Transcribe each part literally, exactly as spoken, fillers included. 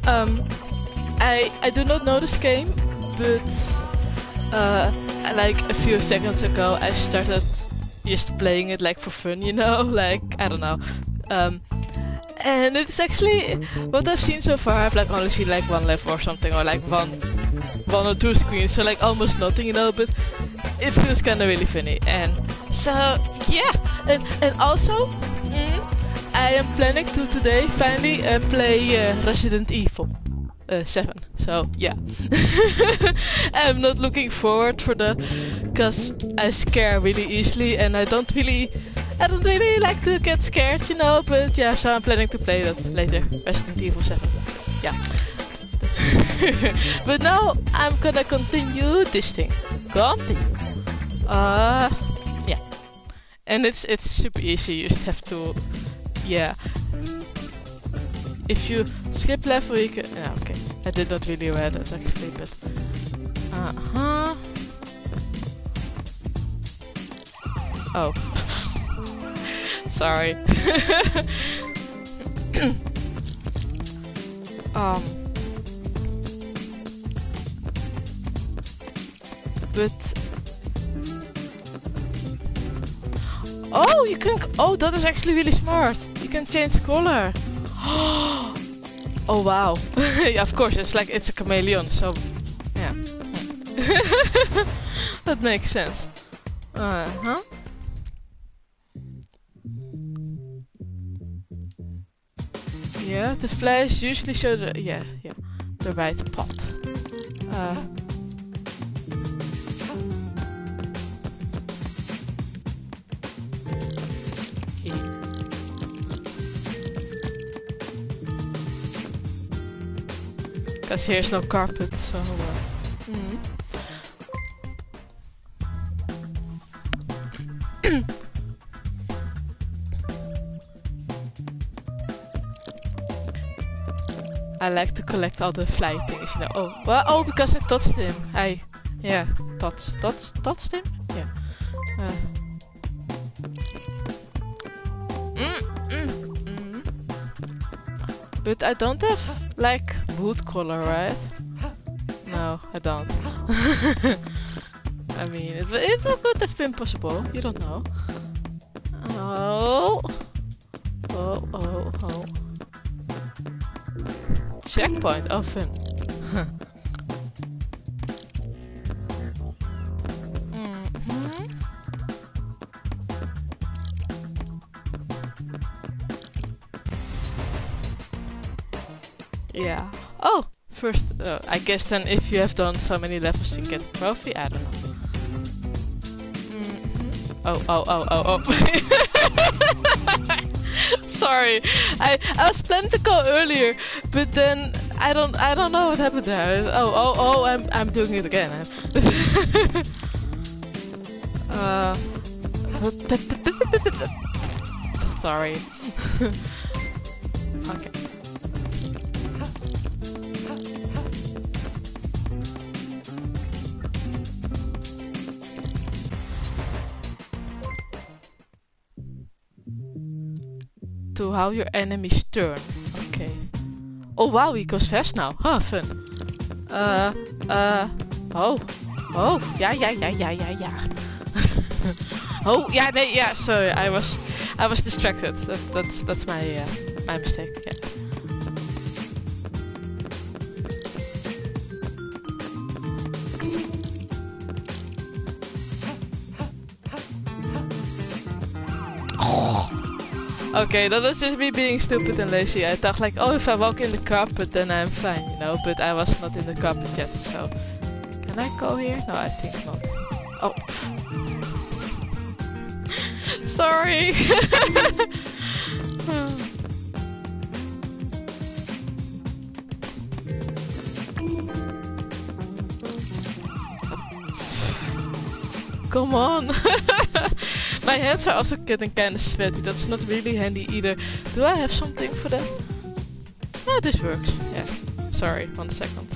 Um, I I do not know this game, but uh, like a few seconds ago, I started just playing it like for fun, you know, like I don't know. Um, and it's actually what I've seen so far. I've like only seen like one level or something, or like one one or two screens, so like almost nothing, you know. But it feels kind of really funny, and so yeah, and and also. Mm, I am planning to today finally uh, play uh, Resident Evil uh, seven. So yeah, I'm not looking forward for that because I scare really easily, and I don't really, I don't really like to get scared, you know. But yeah, so I'm planning to play that later, Resident Evil seven. Yeah. But now I'm gonna continue this thing. Continue. Uh, yeah. And it's it's super easy. You just have to. Yeah. If you skip level, you can. Yeah, okay. I did not really read that actually, but. Uh huh. Oh. Sorry. um. But. Oh, you can. Oh, that is actually really smart. You can change color. Oh wow. Yeah, of course, it's like it's a chameleon, so yeah. That makes sense. Uh huh. Yeah, the flash usually show the yeah yeah the right pot. Uh. Because here's no carpet, so. Uh, mm. I like to collect all the fly things, you know. Oh, well, oh, because I touched him. I, yeah, touched, touched, touched him. Yeah. Uh. Mm, mm, mm. But I don't have like wood color, right? No, I don't. I mean, it, it would have been possible. You don't know. Oh, oh, oh, oh. Checkpoint. Oh, fun. Mm-hmm. Yeah. Oh, first, uh, I guess then if you have done so many levels, you get a trophy. I don't know. Mm-hmm. Oh, oh, oh, oh, oh. Sorry, I I was planning to go earlier, but then I don't I don't know what happened there. Oh, oh, oh, I'm I'm doing it again. uh. Sorry. Okay. To how your enemies turn. Okay. Oh wow, he goes fast now. Huh, fun. Uh, uh, oh. Oh, yeah, yeah, yeah, yeah, yeah, yeah. Oh, yeah, nee, yeah, sorry, I was, I was distracted. That, that's, that's my, uh, my mistake, yeah. Okay, that was just me being stupid and lazy. I thought like, oh, if I walk in the carpet, then I'm fine, you know. But I was not in the carpet yet, so... Can I go here? No, I think not. Oh. Sorry! Come on! My hands are also getting kind of sweaty. That's not really handy either. Do I have something for that? No, this works. Yeah. Sorry, one second.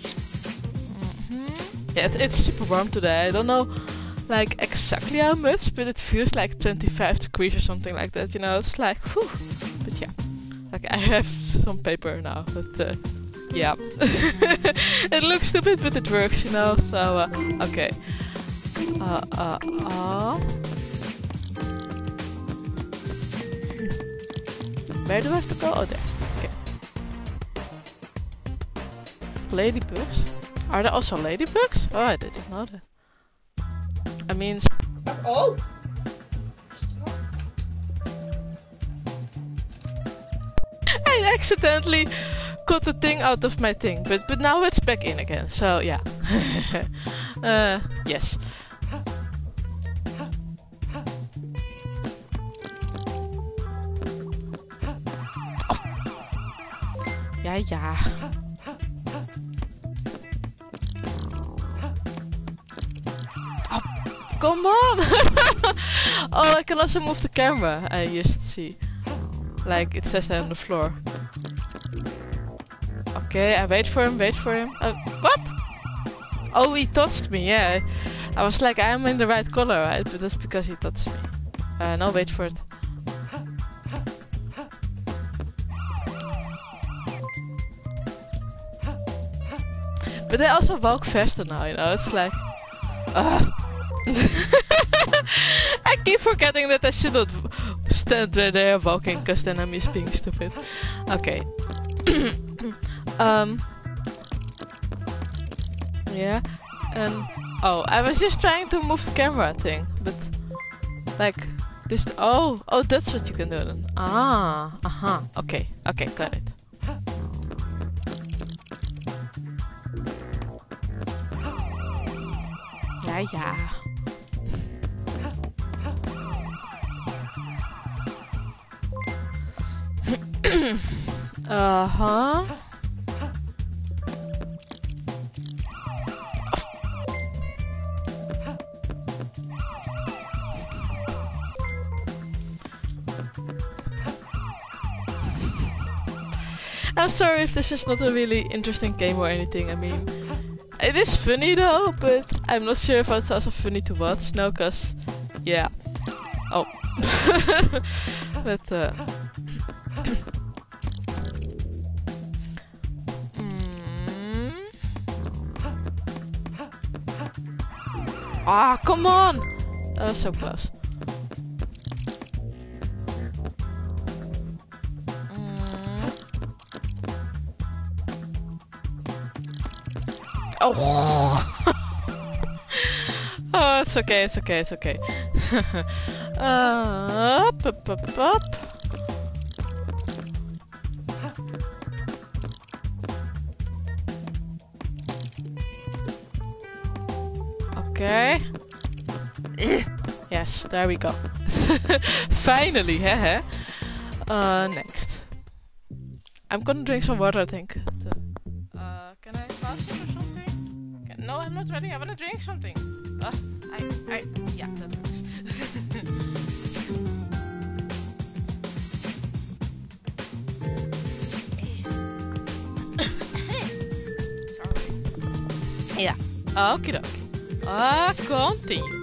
Mm-hmm. Yeah, it, it's super warm today. I don't know, like exactly how much, but it feels like twenty-five degrees or something like that. You know, it's like, whew. But yeah, like I have some paper now. But uh, yeah. It looks stupid, but it works, you know. So uh, okay. Uh, uh, uh. Where do I have to go? Oh, there. Okay. Ladybugs? Are there also ladybugs? Oh, I didn't know that. I mean... Oh! I accidentally got the thing out of my thing, but, but now it's back in again, so yeah. uh, yes. Ja, ja. Oh, come on! Oh, I can also move the camera, I just see. Like, it says that on the floor. Okay, I wait for him, wait for him. Uh, what? Oh, he touched me, yeah. I was like, I'm in the right color, right? But that's because he touched me. Uh, no, wait for it. But they also walk faster now, you know, it's like... Uh. I keep forgetting that I should not stand where they are walking, because then I'm just being stupid. Okay. um... Yeah, and... Oh, I was just trying to move the camera thing, but... Like, this... Oh, oh, that's what you can do then. Ah, aha, uh-huh. Okay, okay, got it. Ja, ja. Uh-huh. I'm sorry if this is not a really interesting game or anything, I mean... It is funny though, but I'm not sure if it's also funny to watch, no, cause... Yeah. Oh. But, uh... mm. Ah, come on! That was so close. Oh. Oh, it's okay, it's okay, it's okay. uh, up, up, up, up. Okay. Yes, there we go. Finally, heh? Uh, next. I'm gonna drink some water, I think. Uh, can I pass it or something? Can, no, I'm not ready. I wanna drink something. Uh, I, I, yeah, that works. Sorry. Yeah. Okie dokie. Ah, continue.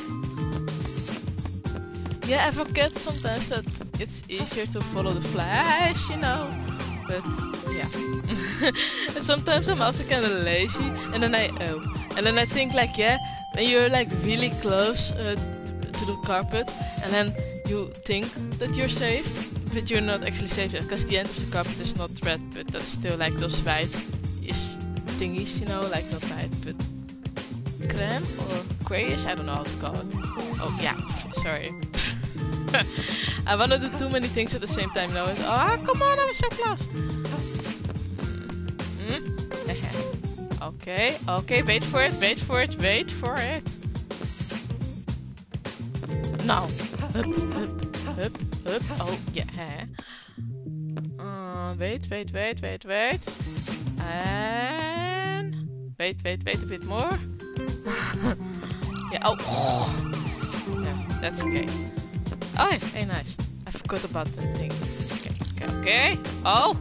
Yeah, I forget sometimes that it's easier to follow the flash, you know. But yeah. And sometimes I'm also kind of lazy, and then I oh, and then I think like yeah, when you're like really close uh, to the carpet, and then you think that you're safe, but you're not actually safe because the end of the carpet is not red, but that's still like those white-ish thingies, you know, like not white, but creme or grayish. I don't know how to call it. Oh yeah, sorry. I wanna do too many things at the same time now. Ah, oh, come on, I was so close. Mm. Okay, okay, wait for it, wait for it, wait for it. Now. Up, up, up, up. Oh, yeah. Uh, wait, wait, wait, wait, wait. And... Wait, wait, wait a bit more. Yeah, oh. Yeah, that's okay. Oh, yeah, hey, nice. I forgot about the thing. Okay, okay, okay. Oh!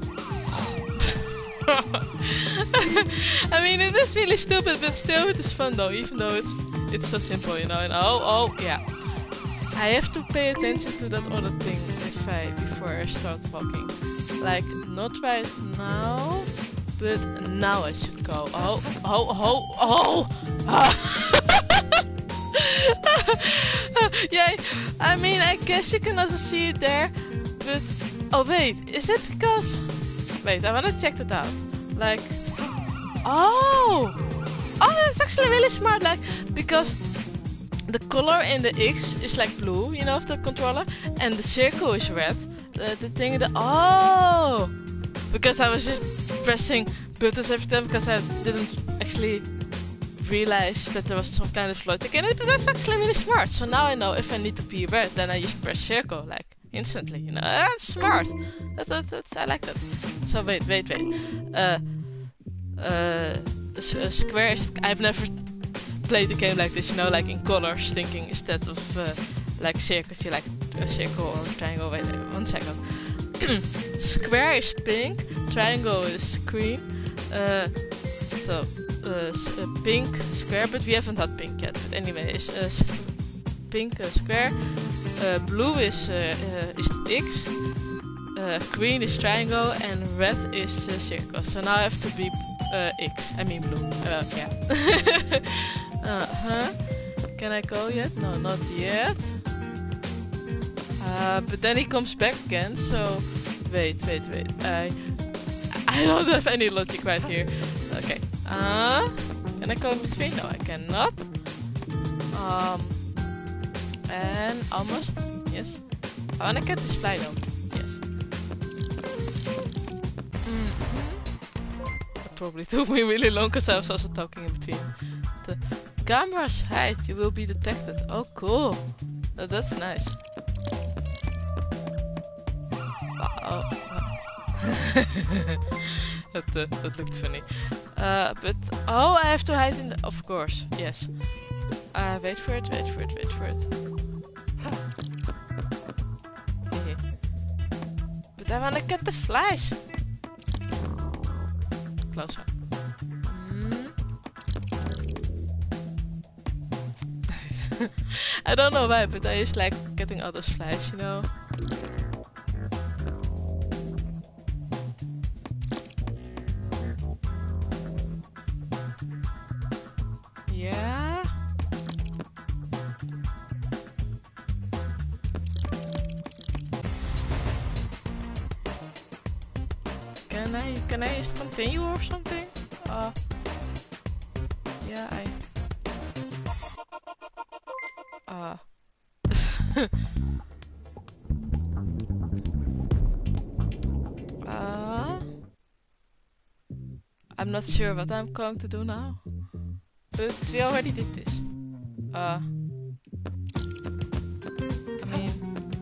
I mean, it is really stupid, but still it is fun though, even though it's it's so simple, you know. And oh, oh, yeah. I have to pay attention to that other thing if I, before I start walking. Like, not right now, but now I should go. Oh, oh, oh, oh! Ah. Yeah, I mean, I guess you can also see it there, but oh wait, is it because? Wait, I wanna check that out. Like, oh, oh, that's actually really smart. Like, because the color in the X is like blue, you know, of the controller, and the circle is red. The, the thing, the oh, because I was just pressing buttons every time because I didn't actually realize that there was some kind of logic in it, but that's actually really smart. So now I know if I need to be red, then I just press circle, like, instantly, you know. That's smart. That, that, that's, I like that. So wait, wait, wait. Uh, uh, uh, square is, I've never played a game like this, you know, like in colors, thinking instead of uh, like circles, you like a circle or a triangle. Wait, wait, one second. Square is pink, triangle is green. Uh, so, uh, a pink square, but we haven't had pink yet. But anyway, it's a pink uh, square. Uh, blue is uh, uh, is X. Uh, green is triangle, and red is uh, circle. So now I have to be uh, X. I mean blue. Uh, yeah. uh huh. Can I go yet? No, not yet. Uh, but then he comes back again. So wait, wait, wait. I I don't have any logic right here. Okay. Uh, can I go in between? No, I cannot. Um, and almost. Yes. I wanna get this fly though. Yes. Mm-hmm. It probably took me really long because I was also talking in between. The camera's height, you will be detected. Oh, cool. Oh, that's nice. Uh oh. that, uh, that looked funny. Uh, but oh, I have to hide in the. Of course, yes. Uh, wait for it, wait for it, wait for it. But I wanna get the flies. Closer. Mm. I don't know why, but I just like getting all those flies, you know. Yeah. Can I can I just continue or something? Uh yeah, I uh uh I'm not sure what I'm going to do now. But we already did this. Uh I mean,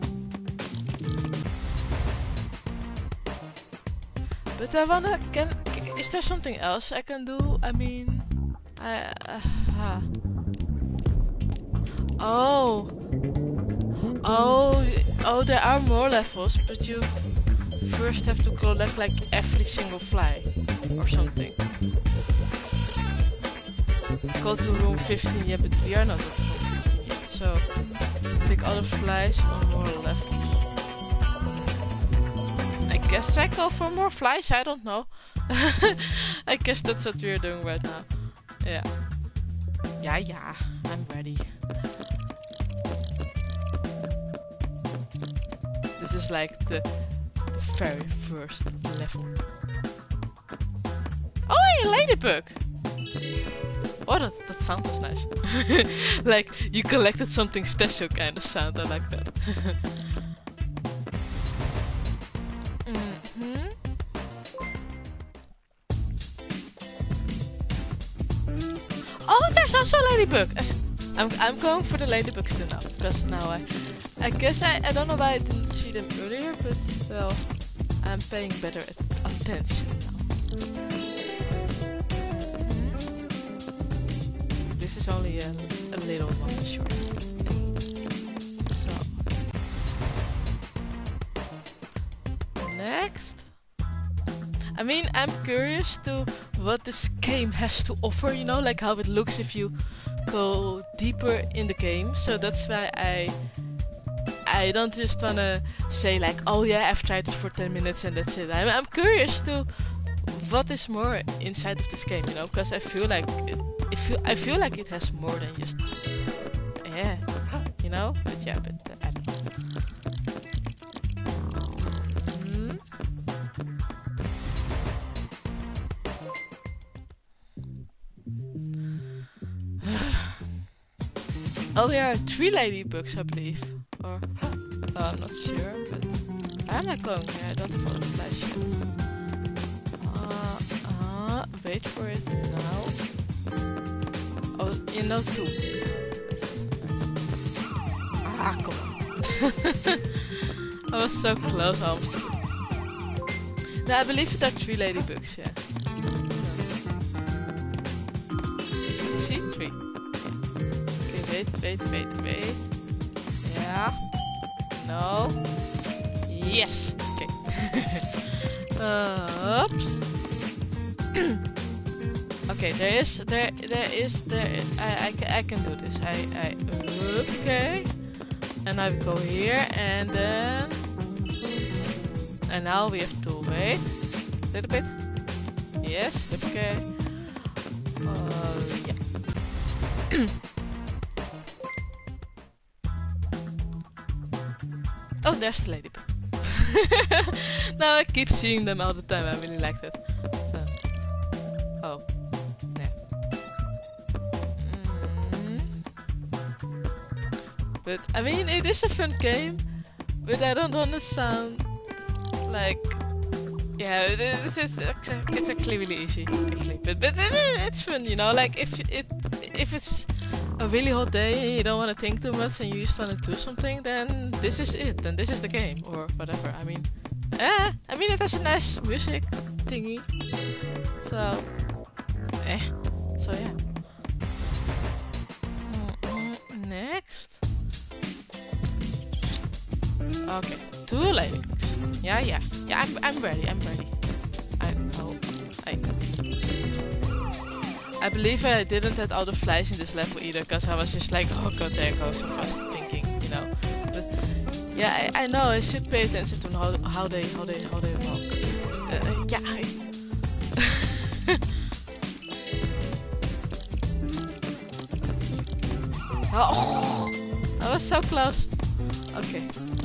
but I wanna can is there something else I can do? I mean, I uh, uh. Oh, oh, oh! There are more levels, but you first have to collect like every single fly or something. Go to room fifteen, yeah, but we are not at room fifteen yet, so pick other flies on more levels. I guess I go for more flies, I don't know. I guess that's what we're doing right now. Yeah. Yeah, yeah, I'm ready. This is like the, the very first level. Oh, hey, a ladybug! Oh, that, that sound was nice. Like, you collected something special kind of sound, I like that. Mm-hmm. Oh, there's also a ladybug! I'm, I'm going for the ladybugs too now, because now I... I guess I, I don't know why I didn't see them earlier, but, well, I'm paying better attention now. This is only a, a little one short. So next, I mean, I'm curious to what this game has to offer, you know, like how it looks if you go deeper in the game. So that's why I I don't just wanna say like, oh yeah, I've tried it for ten minutes and that's it. I'm, I'm curious to what is more inside of this game, you know? Because I feel like it, I feel I feel like it has more than just yeah, you know. But yeah, but uh, I don't know. Mm. Oh, there are three ladybugs, I believe, or oh, I'm not sure, but I'm not going there. I don't follow the flash yet. Uh, uh, wait for it now. Oh, you know two. Ah, come on. I was so close, almost. No, I believe there are three ladybugs, yeah. You see? Three. Okay, wait, wait, wait, wait. Yeah. No. Yes. Okay. uh, oops. Okay, there is, there, there is, there. I, I, can, I can do this. I, I. Okay. And I go here, and then, and now we have to wait a little bit. Yes. Okay. Uh, yeah. Oh, there's the ladybug. Now I keep seeing them all the time. I really like that. Uh, oh, yeah. Mm. But I mean, it is a fun game, but I don't want to sound like yeah. It, it, it, it's actually really easy, actually. But but it, it's fun, you know. Like if it if it's a really hot day and you don't want to think too much and you just want to do something, then this is it. Then this is the game or whatever. I mean, eh, I mean it has a nice music thingy. So, eh, so yeah. Mm-mm, next. Okay, two ladybugs. Yeah, yeah, yeah. I'm I'm ready. I'm ready. I oh I. I believe I didn't have all the flies in this level either, because I was just like, oh god, there goes so fast thinking, you know. But yeah, I, I know I should pay attention to how how they how they how they walk. Uh, yeah. I oh, I was so close. Okay.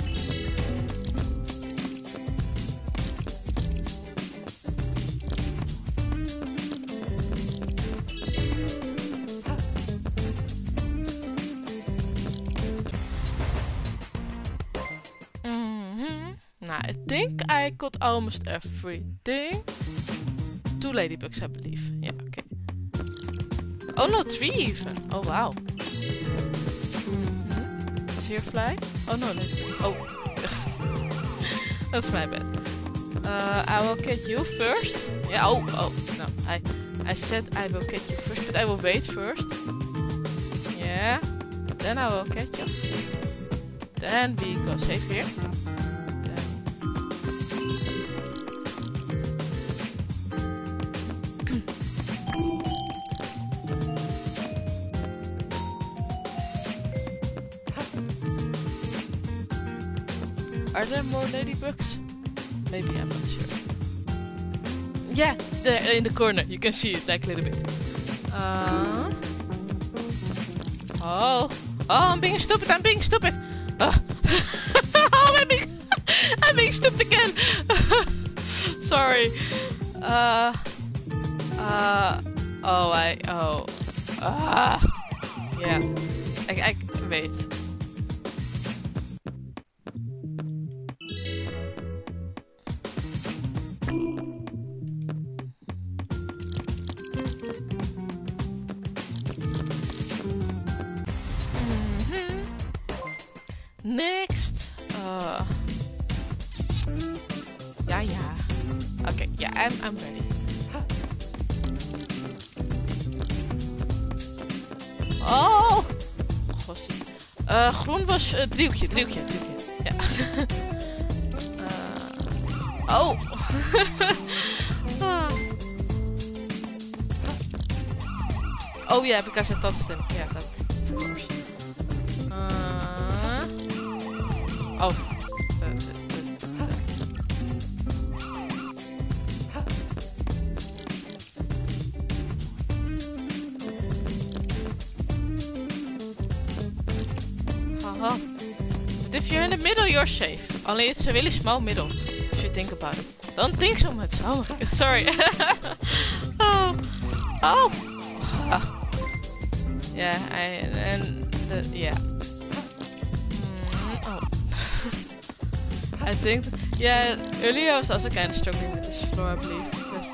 I think I got almost everything. Two ladybugs, I believe. Yeah, okay. Oh no, three even. Oh wow. Mm-hmm. Is here a fly? Oh no, ladybug. Oh. That's my bad. Uh, I will catch you first. Yeah, oh, oh, no. I, I said I will catch you first, but I will wait first. Yeah. Then I will catch you. Then we go safe here. Are there more ladybugs? Maybe, I'm not sure. Yeah, they're in the corner. You can see it like a little bit. Uh, oh, oh, I'm being stupid. I'm being stupid. Uh, oh, I'm being, I'm being stupid again. Sorry. Uh, uh, oh, I, oh, ah, uh, yeah. I, I, wait. Next, uh, yeah, yeah. Okay, yeah, I'm, I'm ready. Oh, gossie. Uh, groen was uh, driehoekje, driehoekje, driehoekje. Ja. uh, oh. ah. Oh yeah, because I touched him. Yeah, that, of course. Uh, oh. Uh, uh, uh, But if you're in the middle, you're safe. Only it's a really small middle, if you think about it. Don't think so much. Oh my god, sorry. oh. Oh. oh. Yeah, I, and, the, yeah. Mm, oh. I think, yeah, earlier I was also kind of struggling with this floor, I believe. But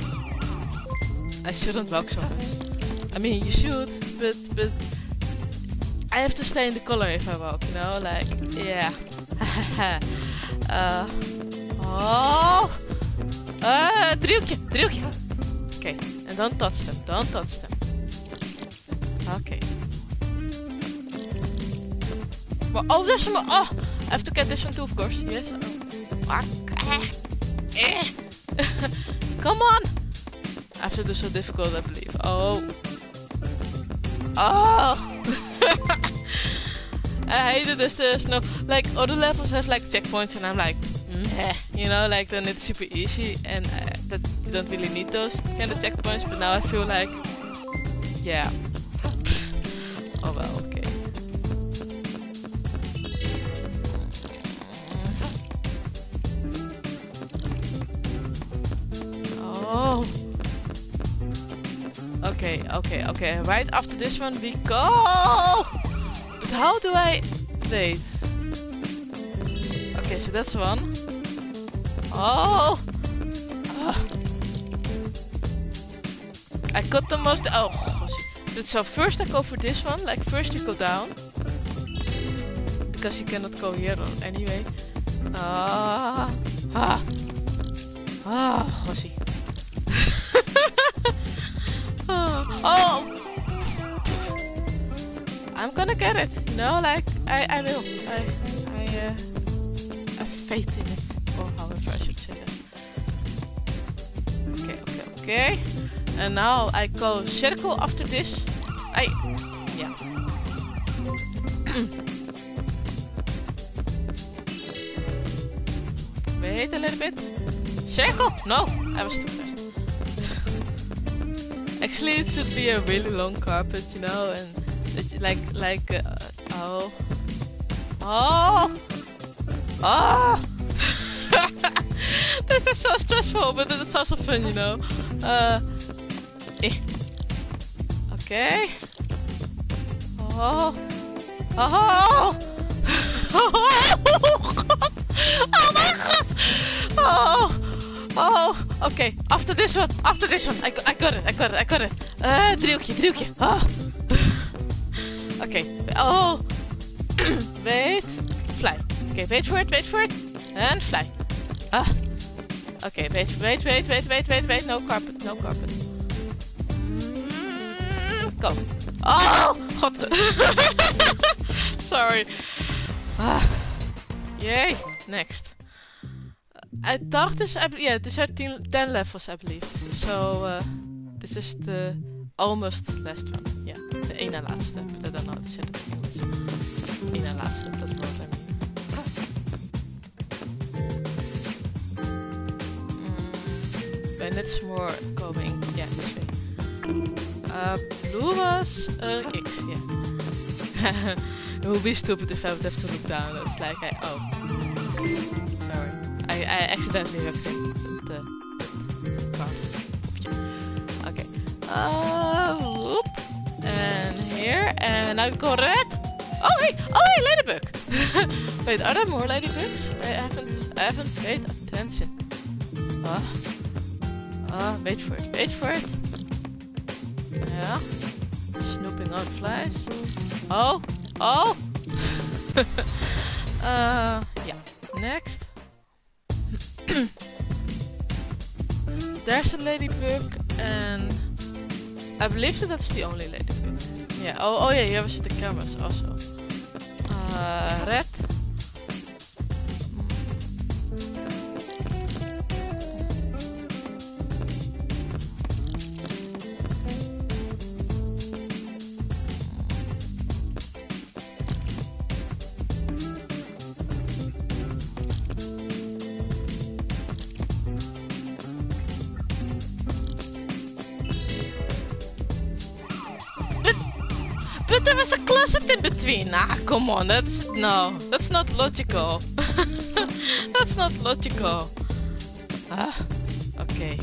I shouldn't walk so much. I mean, you should, but, but I have to stay in the color if I walk, you know, like, yeah. uh, oh, uh, driehoekje, driehoekje. Okay, and don't touch them, don't touch them. Okay. Well, oh, there's some, oh, I have to get this one too, of course, yes. Come on. I have to do so difficult, I believe. Oh. Oh. I hated this, there's no, like, other levels have like checkpoints and I'm like, meh, you know, like then it's super easy and uh, that you don't really need those kind of checkpoints, but now I feel like, yeah. Oh well, okay. Oh. Okay, okay, okay. Right after this one we go! But how do I... Wait. Okay, so that's one. Oh! Ugh. I got the most... Oh, but so first I go for this one. Like first you go down. Because you cannot go here anyway. Ah. Ah. Ah, Gossie. Oh! I'm gonna get it, you know, like, I, I will. I, I, uh, have faith in it, or however I should say that. Okay, okay, okay. And now I go circle after this. I, yeah. Wait a little bit. Circle? No, I was too fast. Actually, it should be a really long carpet, you know, and it's like, like, uh, oh, oh, oh. This is so stressful, but it's also fun, you know. Uh, eh. Okay. Oh, oh, oh, God. Oh my God. Oh. Oh, okay. After this one, after this one, I, I got it, I got it, I got it. Uh, driehoekje, driehoekje. Oh. Okay. Oh. Wait. Fly. Okay, wait for it, wait for it. And fly. Ah. Okay, wait, wait, wait, wait, wait, wait, wait. No carpet, no carpet. Mm, go. Oh, God. Sorry. Ah. Yay. Next. I thought this, yeah, these are ten, ten levels, I believe. So, uh, this is the almost last one. Yeah, de ene laatste. But I don't know how to say it in English. Ene laatste, that's what I mean. Mm, when it's more going, yeah, this way. Uh, blue was uh, X, yeah. It would be stupid if I would have to look down. It's like, I, oh. Sorry. I, I accidentally hooked it. The, the card. Okay. Uh, whoop. And here. And now we go red. Oh, hey! Oh, hey, ladybug! Wait, are there more ladybugs? I haven't, I haven't paid attention. Ah. Ah, wait for it. Wait for it. Yeah. Snooping out flies. Oh. Oh! uh, yeah. Next. There's a ladybug, and I believe that that's the only ladybug. Yeah. Oh, oh yeah. Here we see the cameras also. Uh, red. But thought there was a closet in between. Ah, come on, that's no, that's not logical. That's not logical. Ah, okay.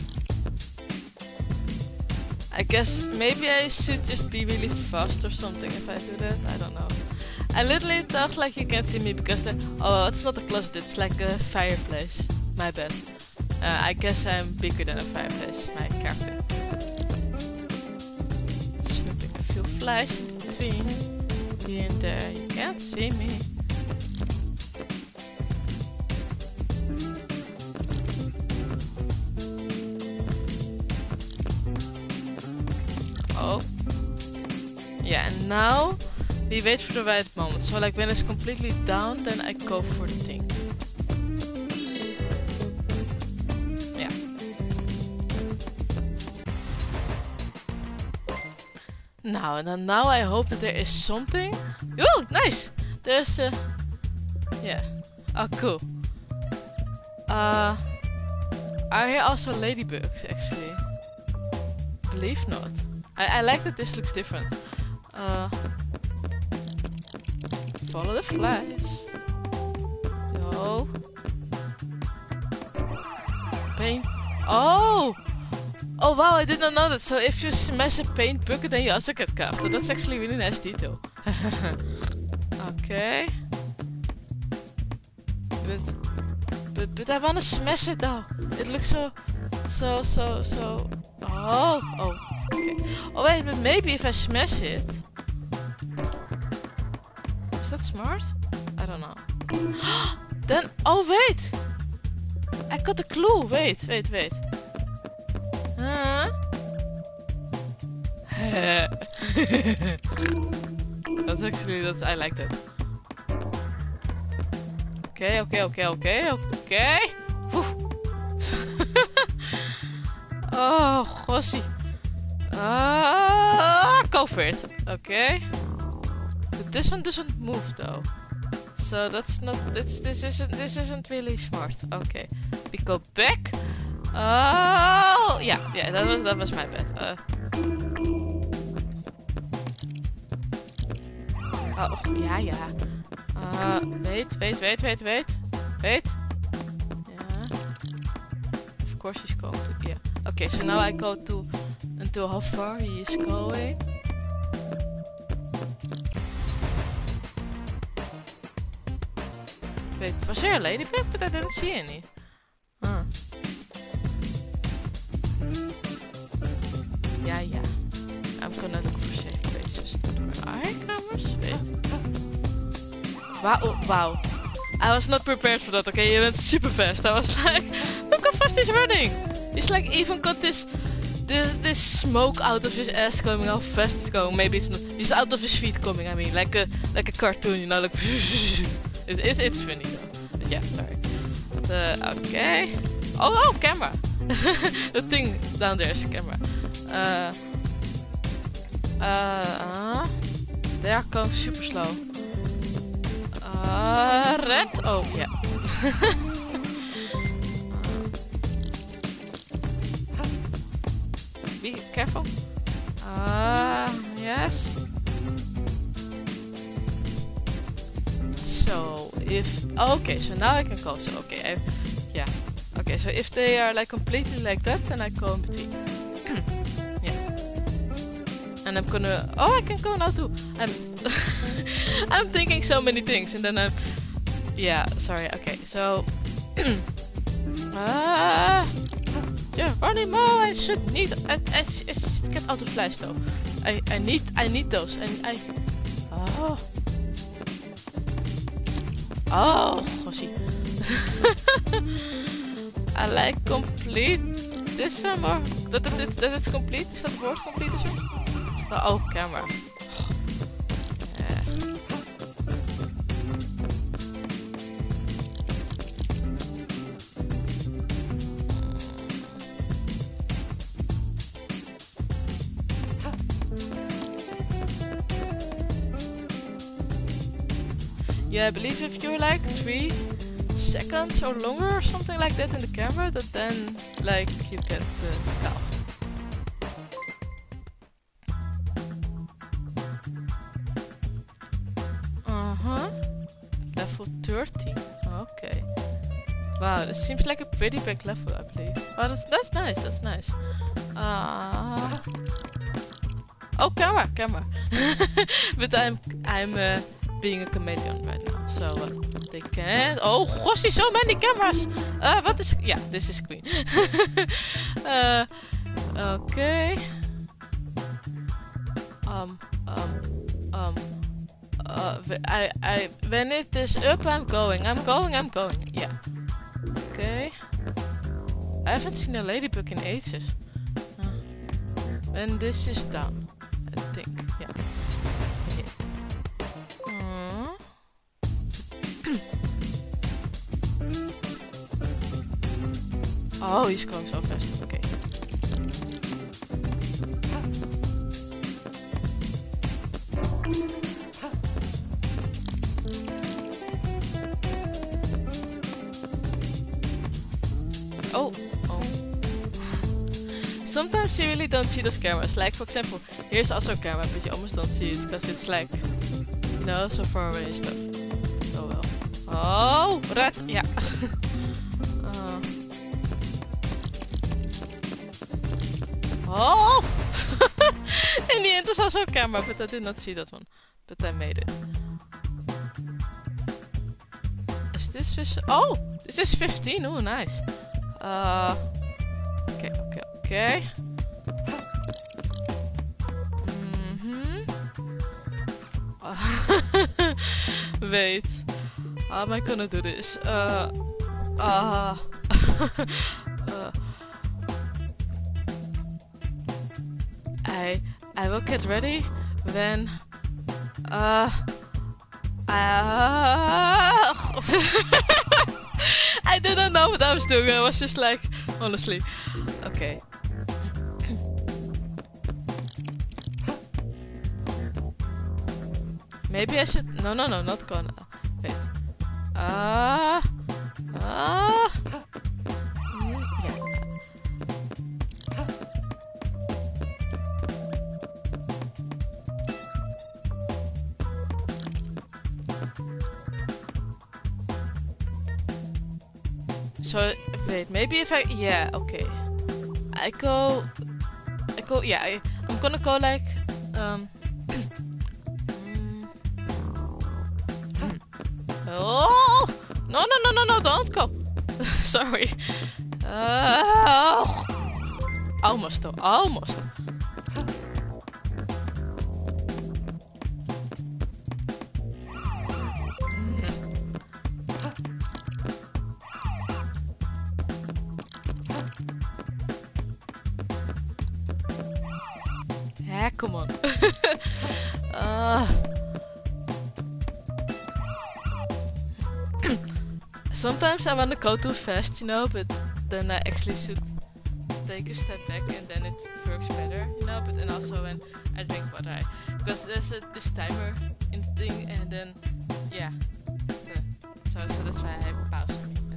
I guess maybe I should just be really fast or something if I do that. I don't know. I literally thought like you can't see me because the oh, it's not a closet. It's like a fireplace. My bad. Uh, I guess I'm bigger than a fireplace. My character. Snooping a few flies in between. Here and there. You can't see me. Oh. Yeah, and now we wait for the right moment. So like when it's completely down, then I go for the thing. Yeah. Now and then now I hope that there is something. Oh, nice! There's a... Uh, yeah. Oh, cool. Uh, are here also ladybugs actually? Believe not. I, I like that this looks different. Uh, follow the flies. No. Paint. Oh! Oh wow, I did not know that. So if you smash a paint bucket, then you also get caught. So that's actually really nice detail. Okay. But, but, but I want to smash it though. It looks so, so, so, so. Oh, oh. Okay. Oh wait, but maybe if I smash it. Is that smart? I don't know. Then, oh wait! I got a clue. Wait, wait, wait. Huh? That's actually, that's, I like that. Okay, okay, okay, okay, okay. Oh, gossie. Ah, go for it. Okay. But this one doesn't move though. So that's not, this, this isn't, this isn't really smart. Okay. We go back. Oh, yeah, yeah, that was, that was my bad. Uh, oh, yeah, yeah. Uh, wait, wait, wait, wait, wait. Wait. Yeah. Of course he's going to, yeah. Okay, so now I go to, until how far he is going. Wait, was there a ladybug? But I didn't see any. Huh. Yeah, yeah. I'm gonna look for safe places. Are there cameras? Wait. Wow, oh, wow. I was not prepared for that, okay? He went super fast. I was like, look how fast he's running! He's like even got this this this smoke out of his ass coming, how fast it's going. Maybe it's not, he's out of his feet coming, I mean, like a like a cartoon, you know, like it, it, it's funny though. But yeah, sorry. The, okay. Oh, oh, camera! The thing down there is a camera. Uh, uh, uh, they are going super slow. Uh, red? Oh, yeah. Be careful. Uh, yes. So, if... Okay, so now I can go. So, okay, I, yeah. Okay, so if they are like completely like that, then I go in between. Yeah. And I'm gonna... Oh, I can go now too. I'm... I'm thinking so many things and then I'm... Yeah, sorry, okay, so... Ah, yeah, running more, I should need... I, I, I should get out of flies though. I, I need I need those and I... Oh... Oh, gossie. I like complete this one or... That, that, that, that it's complete? Is that the word complete this one? Oh, camera. Yeah, I believe if you're like three seconds or longer or something like that in the camera, that then like you get the count. Wow, this seems like a pretty big level, I believe. Oh, that's that's nice. That's nice. Uh... Oh, camera, camera. But I'm I'm uh, being a chameleon right now, so uh, they can't. Oh, gosh, so many cameras. Uh, what is? Yeah, this is Queen. uh, okay. Um, um, um. Uh, I, I, when it is up, I'm going. I'm going. I'm going. Yeah. Okay. I haven't seen a ladybug in ages. Uh, when this is done, I think. Yeah. Okay. Mm. Oh, he's going so fast. Okay. Oh, oh. Sometimes you really don't see those cameras. Like, for example, here's also a camera, but you almost don't see it because it's like, you know, so far away and stuff. Oh well. Oh, red, yeah. uh. Oh! In the end, there's also a camera, but I did not see that one. But I made it. Is this fish? Oh, this is fifteen. Oh, nice. Uh, okay, okay, okay. Mm-hmm. Uh, wait. How am I gonna do this? Uh, uh, uh. I, I will get ready when, uh, uh, I didn't know what I was doing. I was just like, honestly. Okay. Maybe I should. No, no, no, not gonna. Wait. Ah. Uh, ah. Uh, mm, yeah. So wait, maybe if I yeah okay, I go, I go yeah. I, I'm gonna go like um. Oh no no no no no! Don't go. Sorry. Uh, almost though. Almost. Yeah, come on. uh, sometimes I want to go too fast, you know, but then I actually should take a step back and then it works better, you know. But then also when I drink water, I, because there's a, this timer in the thing, and then yeah, the, so so that's why I have a pause. I mean,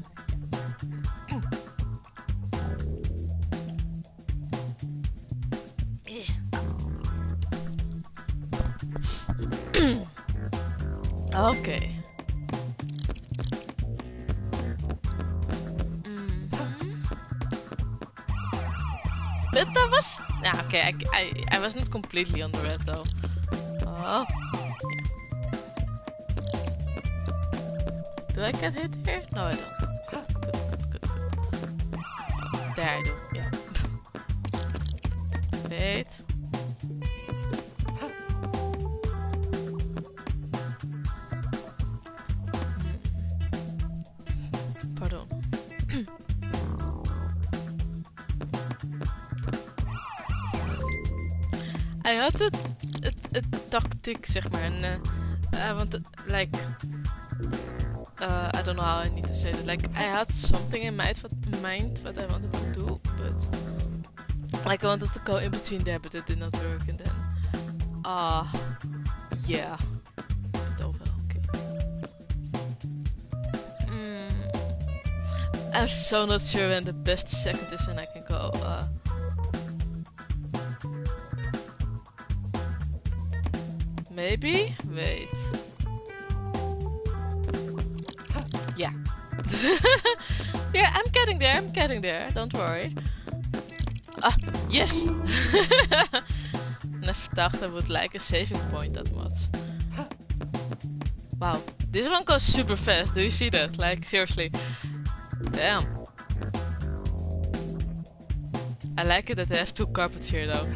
uh, yeah. Okay. Mm-hmm. But that was... Yeah, okay, I, I, I was not completely on the red though. Oh. Yeah. Do I get hit here? No, I don't. Good, good, good, good. Oh, there I do, yeah. Wait. Pardon. I had a, a, a tactic, zeg maar, and uh, I wanted, like, uh, I don't know how I need to say that. Like, I had something in mind what, mind what I wanted to do, but like I wanted to go in between there, but it did not work, and then, ah, uh, yeah. Oh well, okay. Mm. I'm so not sure when the best second is when I can go. Uh, maybe? Wait. Yeah. Yeah, I'm getting there, I'm getting there, don't worry. Ah, yes! Never thought I would like a saving point that much. Wow, this one goes super fast, do you see that? Like, seriously. Damn. I like it that they have two carpets here though.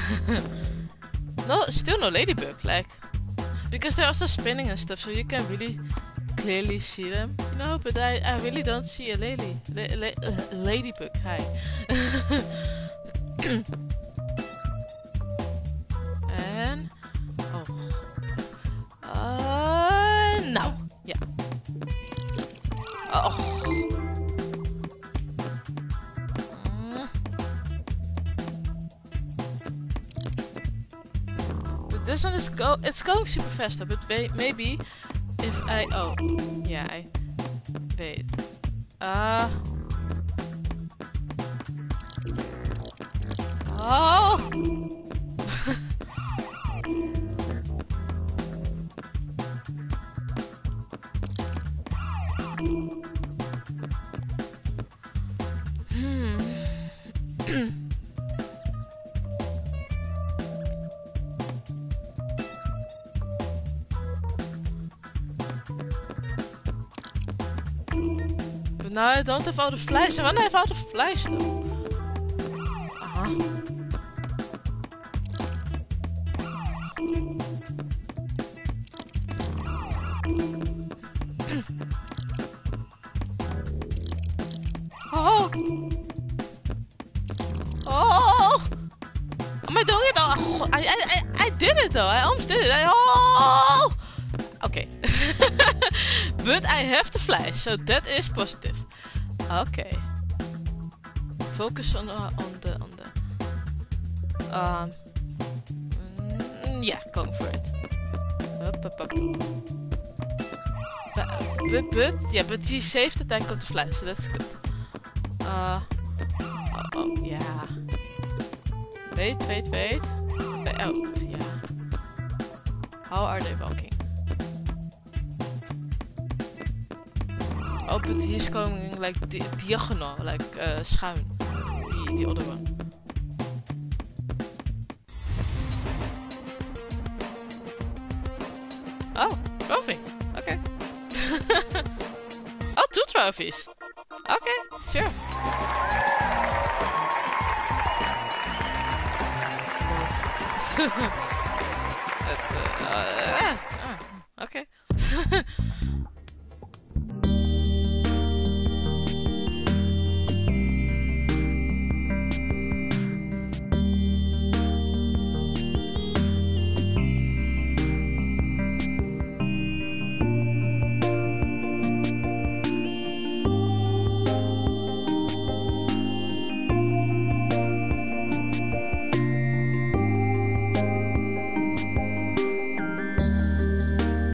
No, still no ladybug, like. Because they're also spinning and stuff, so you can really clearly see them, you know, but I, I really don't see a lady, la, la, uh, ladybug, hi. And, oh, uh, now, yeah. Oh. Mm. But this one is go, it's going super fast though, but maybe if I, oh, yeah, I, wait, uh, oh, hmm, but now I don't have all the flies. I wanna have all the flies though. Uh-huh. Oh! Oh! Am I doing it? Oh, I, I, I, I did it though. I almost did it. I, oh! Okay. But I have to fly, so that is positive. Okay. Focus on, uh, on the, on the, um, mm, yeah, going for it. Up, up, up. But, but, but, yeah, but he saved attack on the fly, so that's good. Uh, oh, oh, yeah. Wait, wait, wait. wait. Oh, yeah. How are they walking? Oh, but he's going like di diagonal, like uh, schuin. The, the other one. Oh, trophy. Okay. Oh, two trophies. Okay, sure. But, uh, uh, uh, okay.